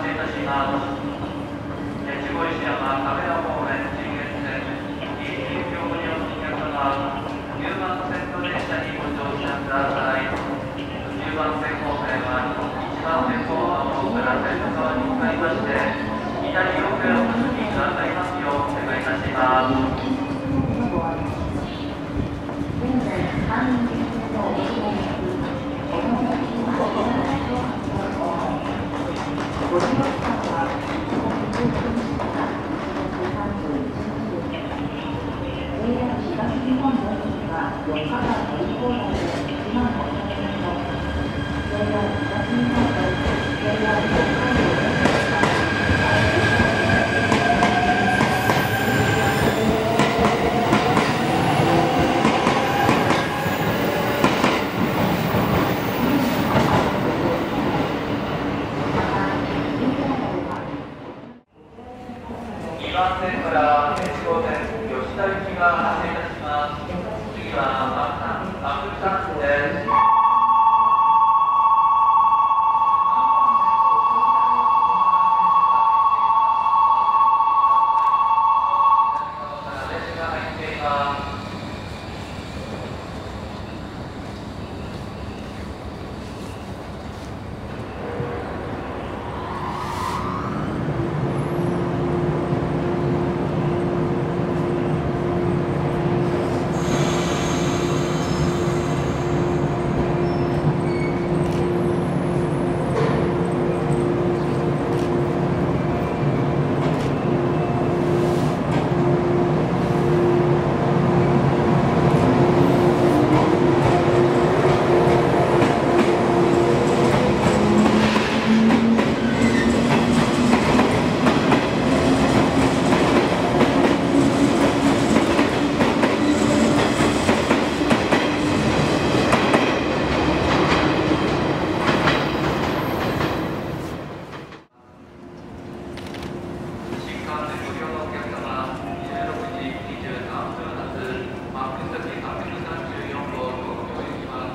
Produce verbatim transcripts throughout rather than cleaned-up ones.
発車いたします。越後石山亀田方面信越線一急行ご利用のお客様、じゅうばん線の列車にご乗車ください。じゅうばん線方面はいちばん線後方から線路側に向かいまして、左奥へお進みくださいますようお願いいたします。現在、関連線のお乗り換えお乗り換えご利用時間はじゅうごじゅっぷんからじゅうごじさんじゅういちふんです。ジェイアール 東日本の駅はよっかかん乗り放題でいちまんごひゃくえんと、ジェイアール 東日本と ジェイアール 北海道の駅はにばん線から越後線吉田行きが発車いたします。次は阿久山です。列車が入っています。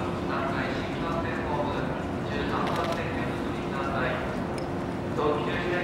東急